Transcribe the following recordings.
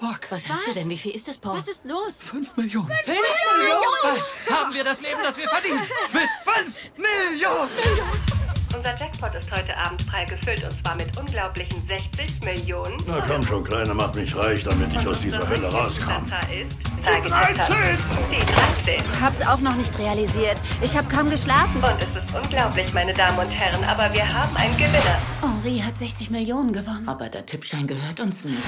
fuck? Was hast du denn? Wie viel ist das, Paul? Was ist los? 5 Millionen. 5 Millionen! Bald haben wir das Leben, das wir verdienen. Mit 5 Millionen. Unser Jackpot ist heute Abend prall gefüllt und zwar mit unglaublichen 60 Millionen. Na komm schon, Kleiner, mach mich reich, damit ich aus dieser Hölle rauskomme. Die 13! Ich hab's auch noch nicht realisiert. Ich habe kaum geschlafen. Und es ist unglaublich, meine Damen und Herren, aber wir haben einen Gewinner. Henri hat 60 Millionen gewonnen. Aber der Tippschein gehört uns nicht.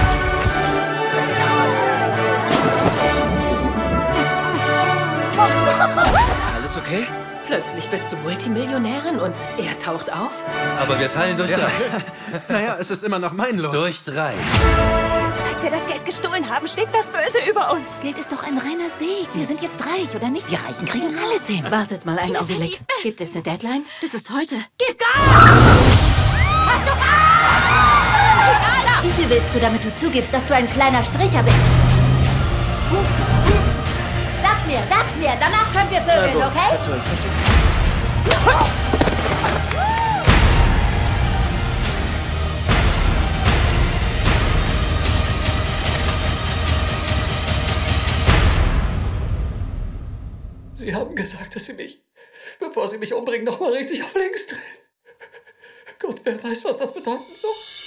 Alles okay? Plötzlich bist du Multimillionärin und er taucht auf? Aber wir teilen durch 3. Naja, es ist immer noch mein Los. Durch 3. Seit wir das Geld gestohlen haben, schwebt das Böse über uns. Geld ist doch ein reiner Segen. Wir sind jetzt reich, oder nicht? Die Reichen kriegen alles hin. Wartet mal einen Augenblick. Gibt es eine Deadline? Das ist heute. Gib Gas! Pass doch auf! Wie viel willst du, damit du zugibst, dass du ein kleiner Stricher bist? Sag's mir, danach können wir vögeln, okay? Also, ich verstehe. Sie haben gesagt, dass Sie mich, bevor Sie mich umbringen, noch mal richtig auf links drehen. Gott, wer weiß, was das bedeuten soll.